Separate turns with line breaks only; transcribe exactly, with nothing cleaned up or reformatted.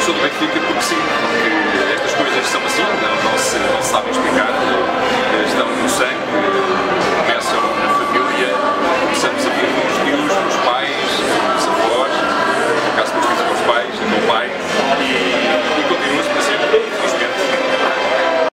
sou do Benfica porque sim, porque estas coisas são assim, não, não, se, não se sabe